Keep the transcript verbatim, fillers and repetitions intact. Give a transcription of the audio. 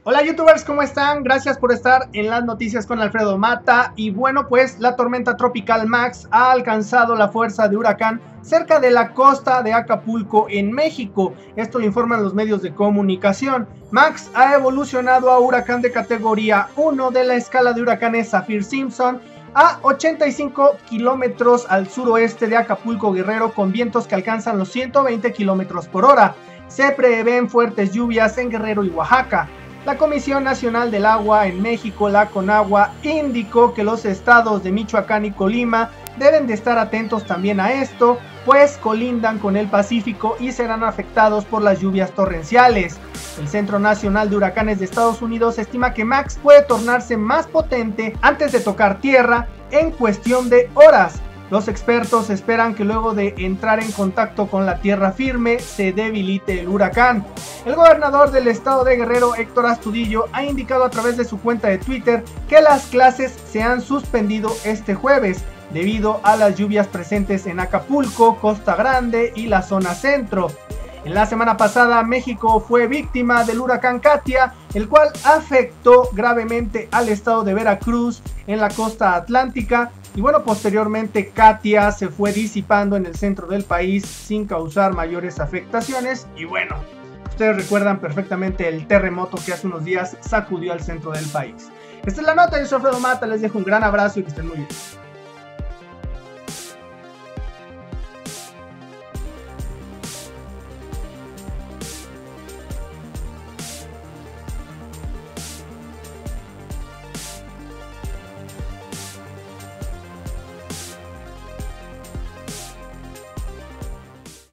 Hola youtubers, ¿cómo están? Gracias por estar en las noticias con Alfredo Mata. Y bueno, pues la tormenta tropical Max ha alcanzado la fuerza de huracán cerca de la costa de Acapulco en México. Esto lo informan los medios de comunicación. Max ha evolucionado a huracán de categoría uno de la escala de huracanes Saffir-Simpson a ochenta y cinco kilómetros al suroeste de Acapulco, Guerrero, con vientos que alcanzan los ciento veinte kilómetros por hora. Se prevén fuertes lluvias en Guerrero y Oaxaca. La Comisión Nacional del Agua en México, la CONAGUA, indicó que los estados de Michoacán y Colima deben de estar atentos también a esto, pues colindan con el Pacífico y serán afectados por las lluvias torrenciales. El Centro Nacional de Huracanes de Estados Unidos estima que Max puede tornarse más potente antes de tocar tierra en cuestión de horas. Los expertos esperan que luego de entrar en contacto con la tierra firme se debilite el huracán. El gobernador del estado de Guerrero, Héctor Astudillo, ha indicado a través de su cuenta de Twitter que las clases se han suspendido este jueves debido a las lluvias presentes en Acapulco, Costa Grande y la zona centro. En la semana pasada, México fue víctima del huracán Katia, el cual afectó gravemente al estado de Veracruz en la costa atlántica. Y bueno, posteriormente Katia se fue disipando en el centro del país sin causar mayores afectaciones. Y bueno, ustedes recuerdan perfectamente el terremoto que hace unos días sacudió al centro del país. Esta es la nota, yo soy Alfredo Mata, les dejo un gran abrazo y que estén muy bien.